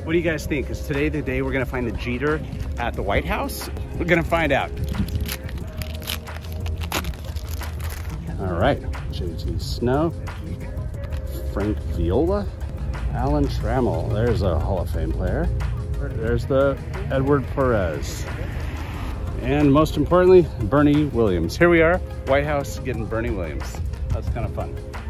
What do you guys think? Is today the day we're gonna find the Jeter at the White House? We're gonna find out. All right, JT Snow, Frank Viola, Alan Trammell. There's a Hall of Fame player. There's the Edward Perez. And most importantly, Bernie Williams. Here we are, White House getting Bernie Williams. That's kind of fun.